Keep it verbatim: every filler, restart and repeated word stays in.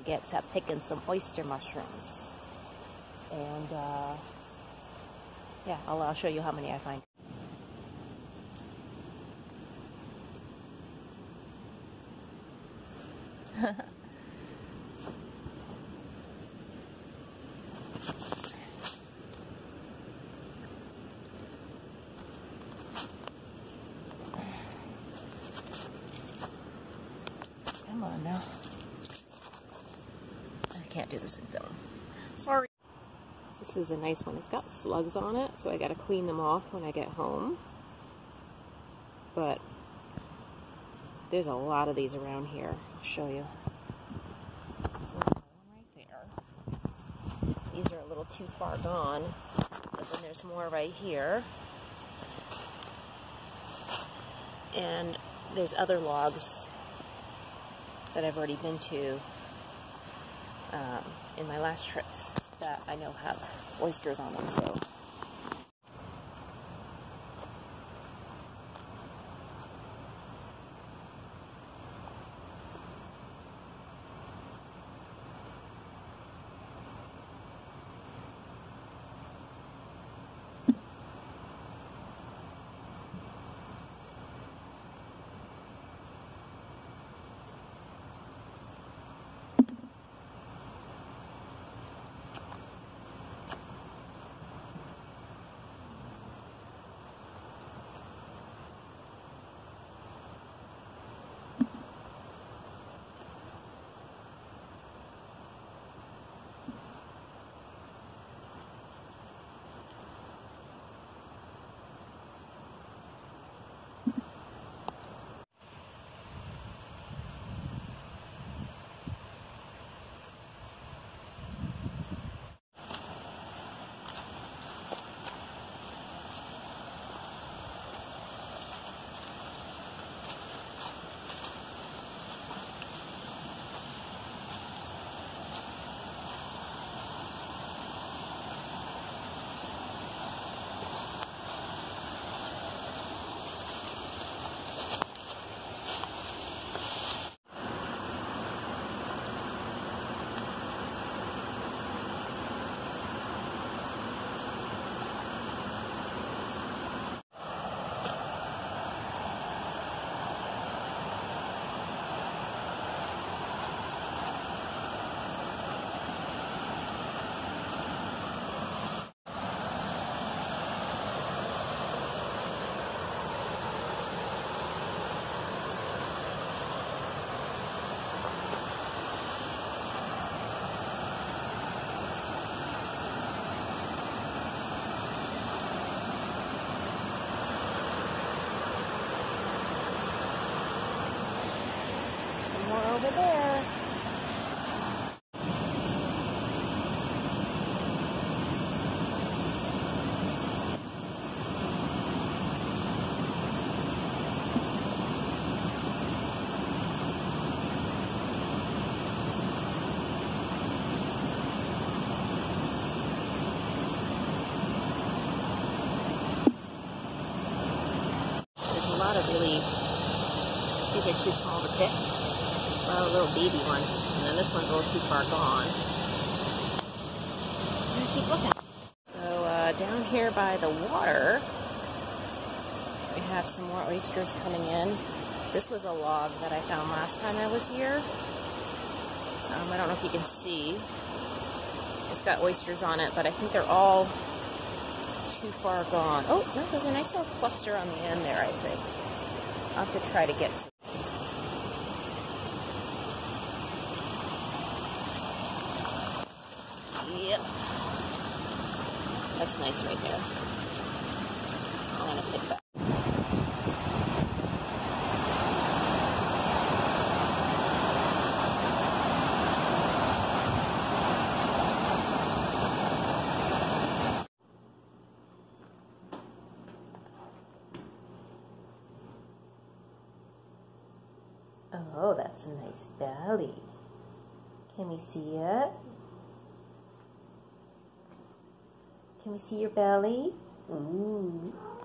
get to picking some oyster mushrooms. And uh, yeah, I'll, I'll show you how many I find. Come on now. I can't do this in film. Sorry. This is a nice one. It's got slugs on it, so I gotta clean them off when I get home. But there's a lot of these around here. I'll show you. So there's one right there. These are a little too far gone, but then there's more right here. And there's other logs that I've already been to um, in my last trips that I know have oysters on them. So. Over there. There's a lot of really, these are too small to pick. Well, little baby ones, and then this one's a little too far gone. I'm gonna keep looking. So uh, down here by the water, we have some more oysters coming in. This was a log that I found last time I was here. Um, I don't know if you can see. It's got oysters on it, but I think they're all too far gone. Oh, no, there's a nice little cluster on the end there, I think. I'll have to try to get to. Yep. That's nice right there. I'm gonna pick that. Oh, that's a nice belly. Can we see it? Can we see your belly? Ooh.